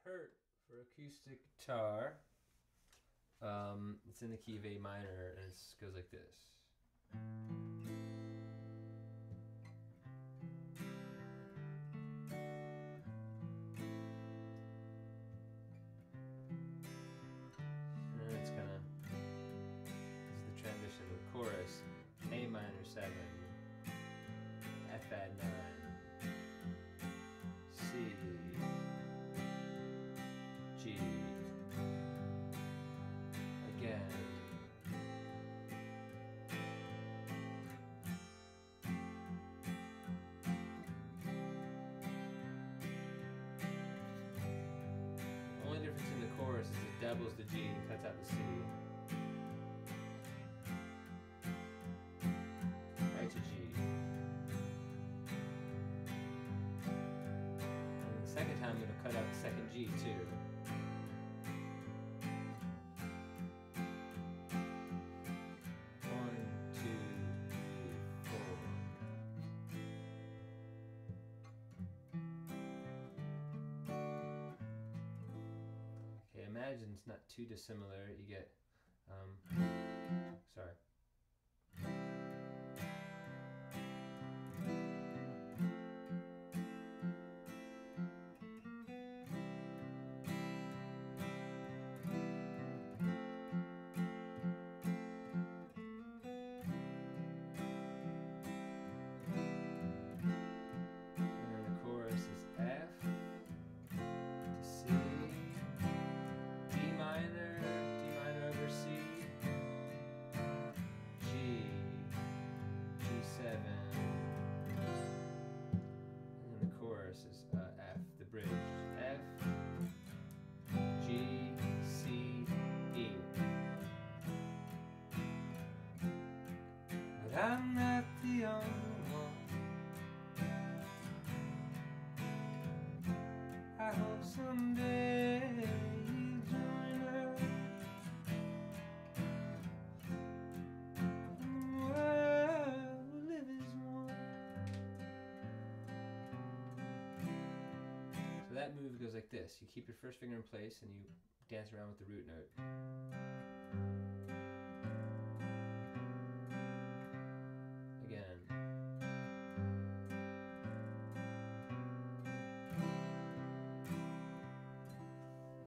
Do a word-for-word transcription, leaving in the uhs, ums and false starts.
Hurt for acoustic guitar. Um, it's in the key of A minor, and it goes like this. And it's kind of, this is the transition to the chorus. A minor seven, F add nine, C, G, again, the only difference in the chorus is it doubles the G and cuts out the C. Right to G. And the second time I'm going to cut out the second G too. Okay, imagine it's not too dissimilar. You get, um, sorry. And then the chorus is F to C. Minor, D minor over C, G, G seven, and then the chorus is uh, F, the bridge, F, G, C, E. But I'm not the only one. I hope someday that move goes like this. You keep your first finger in place and you dance around with the root note.